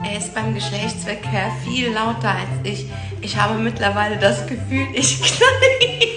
Er ist beim Geschlechtsverkehr viel lauter als ich. Ich habe mittlerweile das Gefühl, ich knall.